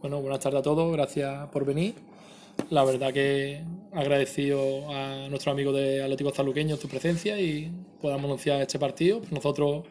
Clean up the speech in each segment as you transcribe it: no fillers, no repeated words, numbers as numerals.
Bueno, buenas tardes a todos, gracias por venir. La verdad que agradecido a nuestros amigos de Atlético Sanluqueño su presencia y podamos anunciar este partido. Pues nosotros,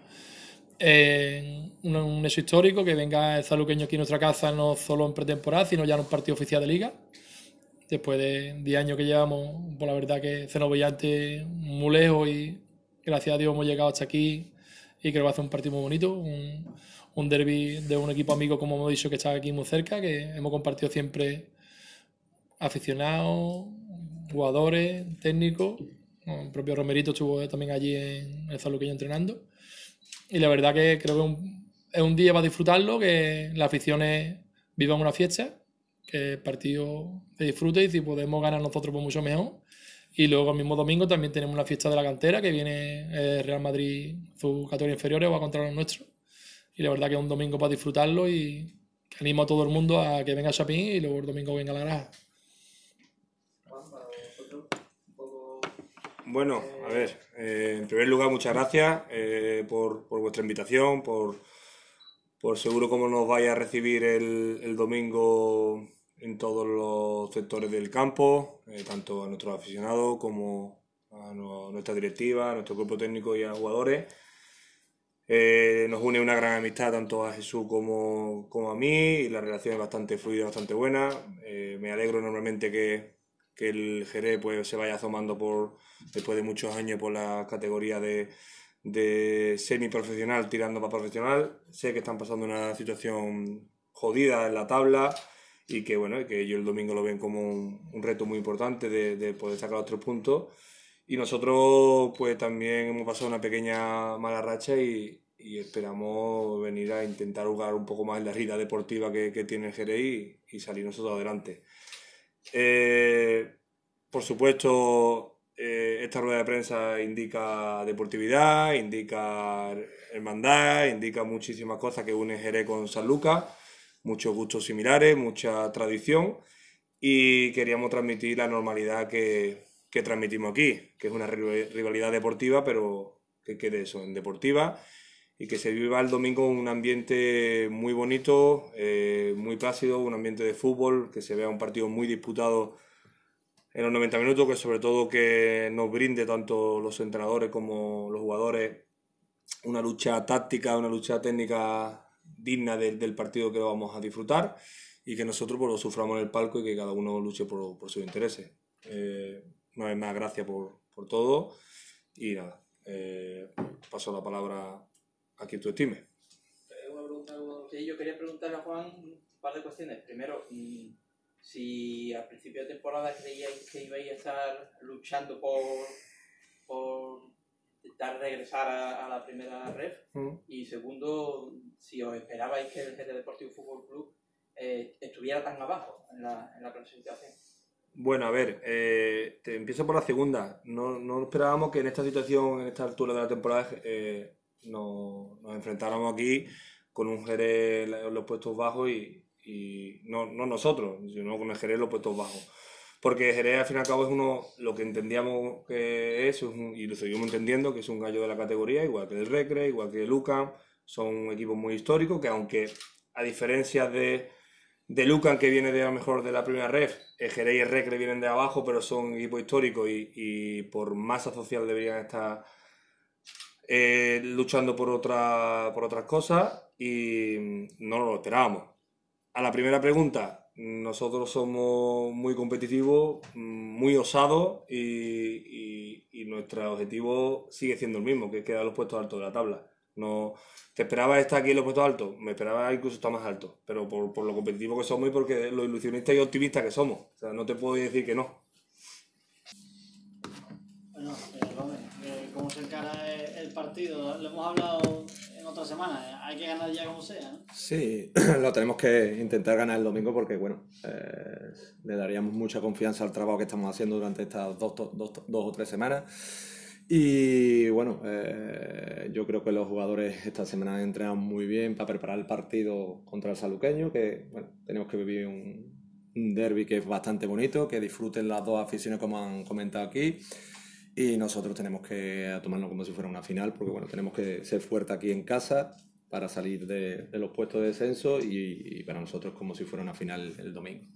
un hecho histórico, que venga el Sanluqueño aquí a nuestra casa, no solo en pretemporada, sino ya en un partido oficial de liga. Después de 10 años que llevamos, pues la verdad que se nos veía antes muy lejos y gracias a Dios hemos llegado hasta aquí y creo que va a ser un partido muy bonito, un derbi de un equipo amigo, como hemos dicho, que está aquí muy cerca, que hemos compartido siempre aficionados, jugadores, técnicos. El propio Romerito estuvo también allí en el Sanluqueño entrenando. Y la verdad que creo que es un día para disfrutarlo, que las aficiones vivan una fiesta, que el partido se disfrute y si podemos ganar nosotros pues mucho mejor. Y luego el mismo domingo también tenemos una fiesta de la cantera, que viene el Real Madrid, sus categorías inferiores, va contra los nuestros. Y la verdad que es un domingo para disfrutarlo y que animo a todo el mundo a que venga a Chapín y luego el domingo venga a la Granja. Bueno, a ver, en primer lugar muchas gracias por vuestra invitación, por seguro cómo nos vaya a recibir el domingo en todos los sectores del campo, tanto a nuestros aficionados como a nuestra directiva, a nuestro cuerpo técnico y a los jugadores. Nos une una gran amistad tanto a Jesús como a mí y la relación es bastante fluida, bastante buena. Me alegro enormemente que el Jerez pues, se vaya asomando después de muchos años por la categoría de semiprofesional tirando para profesional. Sé que están pasando una situación jodida en la tabla y que bueno, que ellos el domingo lo ven como un reto muy importante de poder sacar los 3 puntos. Y nosotros pues también hemos pasado una pequeña mala racha y esperamos venir a intentar jugar un poco más en la rienda deportiva que tiene el Jerez y salir nosotros adelante. Por supuesto, esta rueda de prensa indica deportividad, indica hermandad, indica muchísimas cosas que unen Jerez con Sanlúcar, muchos gustos similares, mucha tradición y queríamos transmitir la normalidad que transmitimos aquí, que es una rivalidad deportiva, pero que quede eso, en deportiva y que se viva el domingo un ambiente muy bonito, muy plácido, un ambiente de fútbol, que se vea un partido muy disputado en los 90 minutos, que sobre todo que nos brinde tanto los entrenadores como los jugadores una lucha táctica, una lucha técnica digna del partido que vamos a disfrutar y que nosotros pues, lo suframos en el palco y que cada uno luche por sus intereses. Una vez más, gracias por todo y nada, paso la palabra a quien tú estimes. Yo quería preguntarle a Juan un par de cuestiones. Primero, si al principio de temporada creíais que ibais a estar luchando por intentar regresar a la primera ref. Y segundo, si os esperabais que el Jerez Deportivo Fútbol Club estuviera tan abajo en la clasificación. Bueno, a ver, te empiezo por la segunda. No esperábamos que en esta situación, en esta altura de la temporada, nos enfrentáramos aquí con un Jerez en los puestos bajos y no nosotros, sino con el Jerez en los puestos bajos. Porque Jerez al fin y al cabo es lo que entendíamos que es y lo seguimos entendiendo, que es un gallo de la categoría, igual que el Recre, igual que el Lucan. Son equipos muy históricos que aunque a diferencia de Lucan, que viene de a lo mejor de la primera ref, el Jerez y el Recre vienen de abajo, pero son equipos históricos y por masa social deberían estar luchando por otras cosas y no lo esperábamos. A la primera pregunta, nosotros somos muy competitivos, muy osados y nuestro objetivo sigue siendo el mismo, que es quedar en los puestos altos de la tabla. No, ¿te esperabas estar aquí en los puestos altos? Me esperaba incluso estar más alto, pero por lo competitivos que somos y porque los ilusionistas y optimistas que somos. O sea, no te puedo decir que no. Bueno, ¿cómo se encara el partido? Lo hemos hablado en otras semanas. Hay que ganar ya como sea, ¿no? Sí, lo tenemos que intentar ganar el domingo porque, bueno, le daríamos mucha confianza al trabajo que estamos haciendo durante estas dos o tres semanas. Y bueno, yo creo que los jugadores esta semana han entrenado muy bien para preparar el partido contra el Sanluqueño, que bueno, tenemos que vivir un derbi que es bastante bonito, que disfruten las dos aficiones como han comentado aquí. Y nosotros tenemos que tomarlo como si fuera una final, porque bueno, tenemos que ser fuertes aquí en casa para salir de los puestos de descenso y para nosotros como si fuera una final el domingo.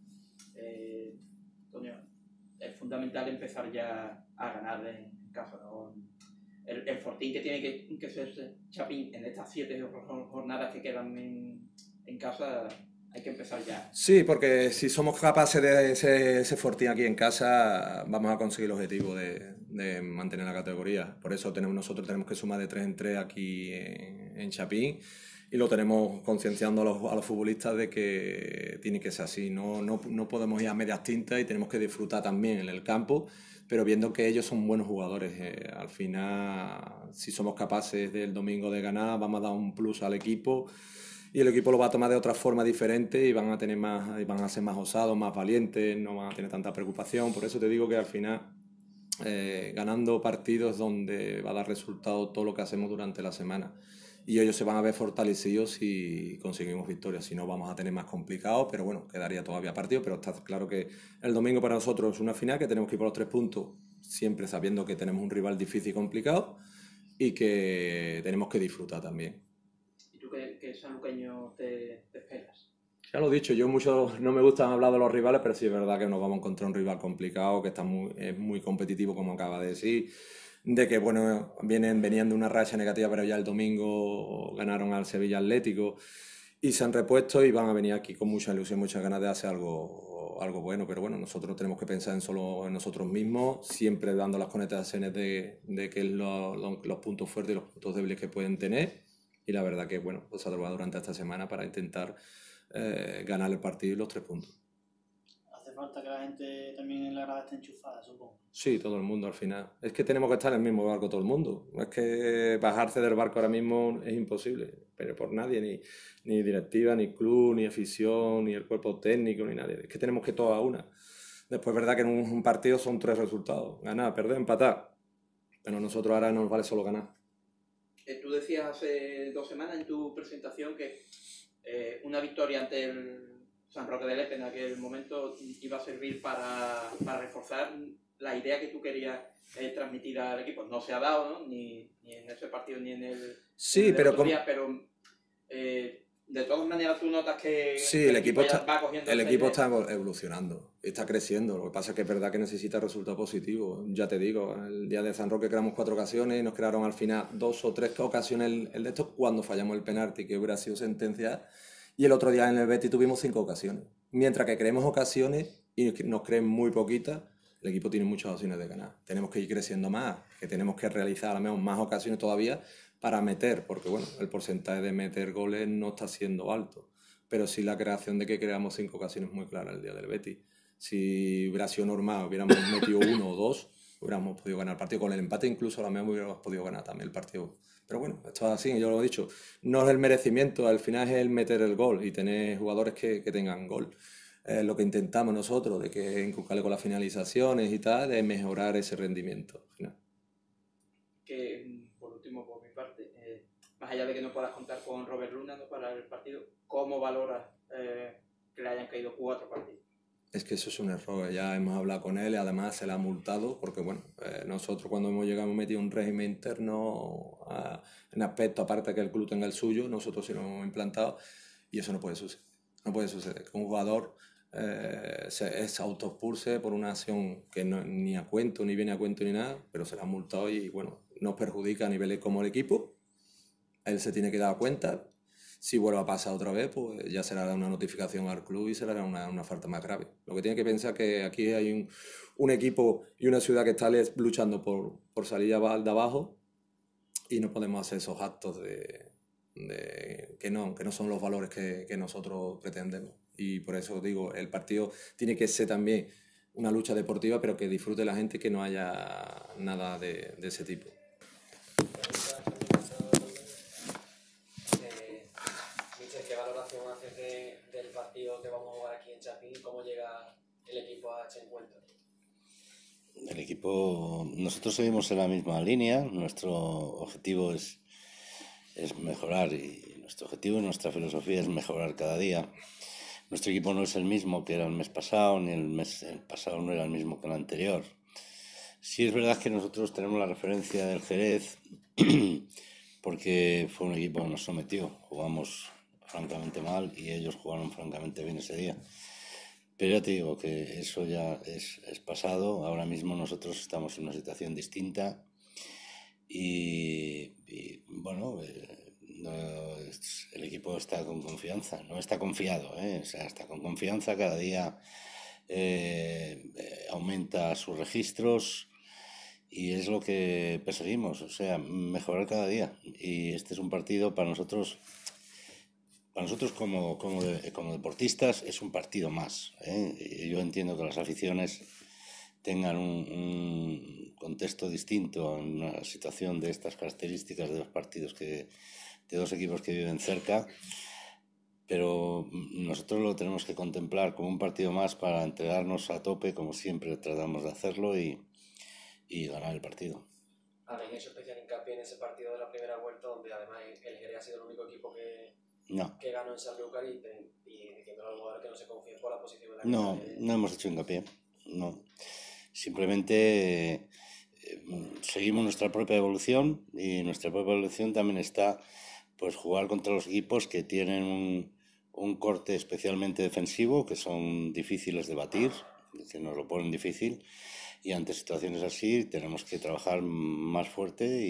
Antonio, es fundamental empezar ya a ganar en casa, ¿no? El fortín que tiene que ser Chapín en estas 7 jornadas que quedan en casa, hay que empezar ya. Sí, porque si somos capaces de ese fortín aquí en casa, vamos a conseguir el objetivo de mantener la categoría. Por eso nosotros tenemos que sumar de 3 en 3 aquí en Chapín y lo tenemos concienciando a los futbolistas de que tiene que ser así. No podemos ir a medias tintas y tenemos que disfrutar también en el campo, pero viendo que ellos son buenos jugadores. Al final, si somos capaces del domingo de ganar, vamos a dar un plus al equipo. Y el equipo lo va a tomar de otra forma diferente y van a ser más osados, más valientes, no van a tener tanta preocupación. Por eso te digo que al final, ganando partidos donde va a dar resultado todo lo que hacemos durante la semana. Y ellos se van a ver fortalecidos si conseguimos victorias. Si no, vamos a tener más complicado, pero bueno, quedaría todavía partido. Pero está claro que el domingo para nosotros es una final, que tenemos que ir por los 3 puntos, siempre sabiendo que tenemos un rival difícil y complicado y que tenemos que disfrutar también. ¿Qué sanluqueño te esperas? Ya lo he dicho, yo mucho no me gusta hablar de los rivales, pero sí es verdad que nos vamos a encontrar un rival complicado, que es muy competitivo, como acaba de decir, de que bueno, venían de una racha negativa, pero ya el domingo ganaron al Sevilla Atlético y se han repuesto y van a venir aquí con mucha ilusión, muchas ganas de hacer algo bueno, pero bueno, nosotros tenemos que pensar solo en nosotros mismos, siempre dando las connotaciones de qué es los puntos fuertes y los puntos débiles que pueden tener. Y la verdad que, bueno, pues ha trabajado durante esta semana para intentar ganar el partido y los 3 puntos. Hace falta que la gente también en la grada esté enchufada, supongo. Sí, todo el mundo al final. Es que tenemos que estar en el mismo barco todo el mundo. Es que bajarse del barco ahora mismo es imposible, pero por nadie, ni directiva, ni club, ni afición, ni el cuerpo técnico, ni nadie. Es que tenemos que todos a una. Después es verdad que en un partido son 3 resultados. Ganar, perder, empatar. Pero a nosotros ahora nos vale solo ganar. Tú decías hace 2 semanas en tu presentación que una victoria ante el San Roque de Lepe en aquel momento iba a servir para reforzar la idea que tú querías transmitir al equipo. No se ha dado, ¿no? Ni en ese partido ni en el... Sí, en el pero... otro día, pero de todas maneras tú notas que sí, el equipo va cogiendo está evolucionando, está creciendo. Lo que pasa es que es verdad que necesita resultados positivos. Ya te digo, el día de San Roque creamos 4 ocasiones y nos crearon al final 2 o 3 ocasiones el de estos cuando fallamos el penalti, que hubiera sido sentencia. Y el otro día en el Betis tuvimos 5 ocasiones. Mientras que creemos ocasiones y nos creen muy poquitas, el equipo tiene muchas opciones de ganar. Tenemos que ir creciendo más, que tenemos que realizar a lo menos más ocasiones todavía para meter, porque bueno, el porcentaje de meter goles no está siendo alto, pero sí la creación de que creamos 5 ocasiones muy claras el día del Betis. Si hubiera sido normal, hubiéramos metido 1 o 2, hubiéramos podido ganar el partido. Con el empate incluso a lo mejor hubiéramos podido ganar también el partido. Pero bueno, esto es así, yo lo he dicho, no es el merecimiento, al final es el meter el gol y tener jugadores que tengan gol. Lo que intentamos nosotros, de que inculcarle con las finalizaciones y tal, es mejorar ese rendimiento al final. Que, por último, por mi parte, más allá de que no puedas contar con Robert Luna, ¿no?, para el partido, ¿cómo valoras que le hayan caído 4 partidos? Es que eso es un error, ya hemos hablado con él y además se le ha multado porque bueno, nosotros cuando hemos llegado hemos metido un régimen interno en aspecto, aparte que el club tenga el suyo, nosotros sí lo hemos implantado y eso no puede suceder. No puede suceder que un jugador se autoexpulse por una acción que no, ni a cuento, ni viene a cuento ni nada, pero se le ha multado y bueno, nos perjudica a niveles como el equipo. Él se tiene que dar cuenta. Si vuelve a pasar otra vez, pues ya se le hará una notificación al club y se le hará una falta más grave. Lo que tiene que pensar es que aquí hay un equipo y una ciudad que está luchando por salir de abajo y no podemos hacer esos actos que no son los valores que nosotros pretendemos. Y por eso digo, el partido tiene que ser también una lucha deportiva, pero que disfrute la gente y que no haya nada de ese tipo. ¿Qué valoración haces del partido que vamos a jugar aquí en Chapín? ¿Cómo llega el equipo a este encuentro? El equipo, nosotros seguimos en la misma línea. Nuestro objetivo es mejorar y nuestro objetivo y nuestra filosofía es mejorar cada día. Nuestro equipo no es el mismo que era el mes pasado, ni el pasado no era el mismo que el anterior. Sí es verdad que nosotros tenemos la referencia del Jerez porque fue un equipo que nos sometió. Jugamos francamente mal y ellos jugaron francamente bien ese día. Pero ya te digo que eso ya es pasado. Ahora mismo nosotros estamos en una situación distinta y bueno, el equipo está con confianza, no está confiado, o sea, está con confianza. Cada día aumenta sus registros y es lo que perseguimos, o sea, mejorar cada día. Y este es un partido para nosotros como deportistas, es un partido más. Yo entiendo que las aficiones tengan un contexto distinto en una situación de estas características de dos partidos de dos equipos que viven cerca, pero nosotros lo tenemos que contemplar como un partido más para entregarnos a tope, como siempre tratamos de hacerlo, y ganar el partido. Habéis hecho especial hincapié en ese partido de la primera vuelta, donde además el Jerez ha sido el único equipo que ganó en Sanlúcar, y diciendo al jugador que no se confíe por la posición en la que no hemos hecho hincapié, no. Simplemente seguimos nuestra propia evolución, y nuestra propia evolución también está pues jugar contra los equipos que tienen un corte especialmente defensivo, que son difíciles de batir, que nos lo ponen difícil, y ante situaciones así tenemos que trabajar más fuerte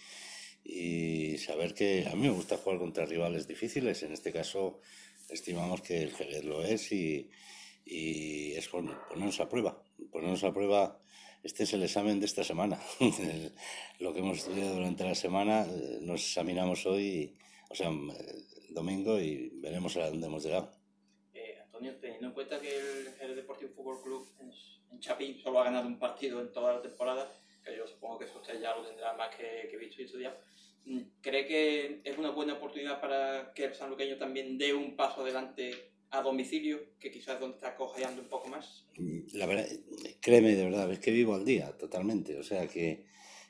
y saber que a mí me gusta jugar contra rivales difíciles. En este caso estimamos que el Jerez lo es, y es ponernos a prueba. Este es el examen de esta semana. Lo que hemos estudiado durante la semana, nos examinamos hoy, o sea, el domingo, y veremos a dónde hemos llegado. Antonio, teniendo en cuenta que el Jerez Deportivo Fútbol Club en Chapín solo ha ganado un partido en toda la temporada, que yo supongo que eso usted ya lo tendrá más que visto y estudiado, ¿cree que es una buena oportunidad para que el sanluqueño también dé un paso adelante a domicilio, que quizás es donde está cojeando un poco más? La verdad, créeme, de verdad, es que vivo al día totalmente. O sea que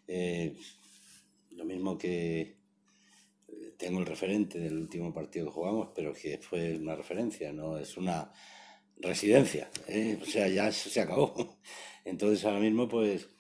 lo mismo que tengo el referente del último partido que jugamos, pero que fue una referencia, no es una residencia, o sea, ya se acabó. Entonces ahora mismo pues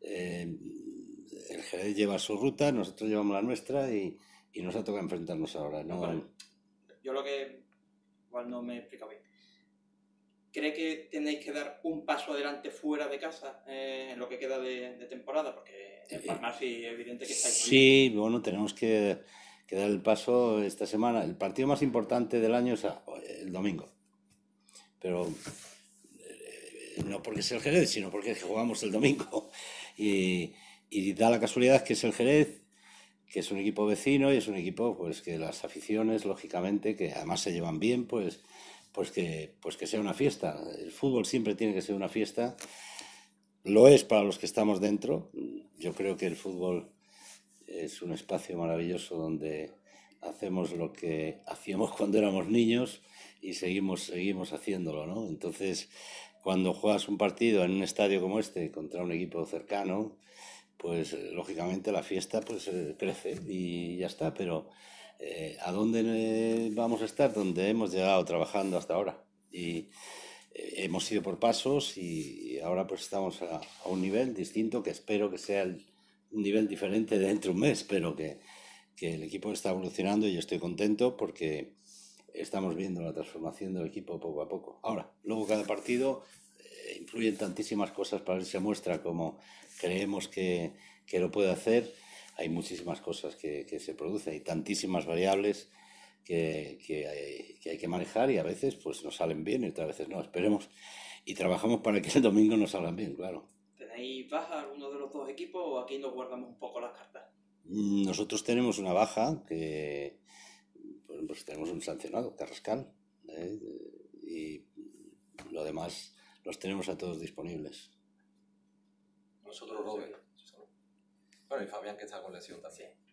el Jerez lleva su ruta, nosotros llevamos la nuestra, y nos ha tocado enfrentarnos ahora, ¿no? Vale. Yo lo que igual no me he explicado bien. ¿Cree que tenéis que dar un paso adelante fuera de casa en lo que queda de temporada? Porque en Palmar sí es evidente que estáis muy bien. Sí, bueno, tenemos que dar el paso esta semana. El partido más importante del año es el domingo, pero no porque sea el Jerez, sino porque jugamos el domingo, y da la casualidad que es el Jerez, que es un equipo vecino, y es un equipo pues que las aficiones, lógicamente, que además se llevan bien, pues que sea una fiesta. El fútbol siempre tiene que ser una fiesta. Lo es para los que estamos dentro. Yo creo que el fútbol es un espacio maravilloso donde hacemos lo que hacíamos cuando éramos niños y seguimos haciéndolo, ¿no? Entonces, cuando juegas un partido en un estadio como este contra un equipo cercano, pues lógicamente la fiesta pues crece y ya está. Pero ¿a dónde vamos a estar? Donde hemos llegado trabajando hasta ahora, y hemos ido por pasos, y ahora pues estamos a un nivel distinto, que espero que sea un nivel diferente dentro de un mes, pero que el equipo está evolucionando, y yo estoy contento porque estamos viendo la transformación del equipo poco a poco. Ahora, luego cada partido influyen tantísimas cosas para ver si se muestra como creemos que lo puede hacer. Hay muchísimas cosas que se producen, hay tantísimas variables que hay que manejar, y a veces pues nos salen bien y otras veces no. Esperemos y trabajamos para que el domingo nos salgan bien, claro. ¿Tenéis baja alguno de los dos equipos o aquí nos guardamos un poco las cartas? Nosotros tenemos una baja, que pues tenemos un sancionado, Carrascal, y lo demás los tenemos a todos disponibles. Nosotros Robert. Bueno, y Fabián, que está con lesión también. Sí.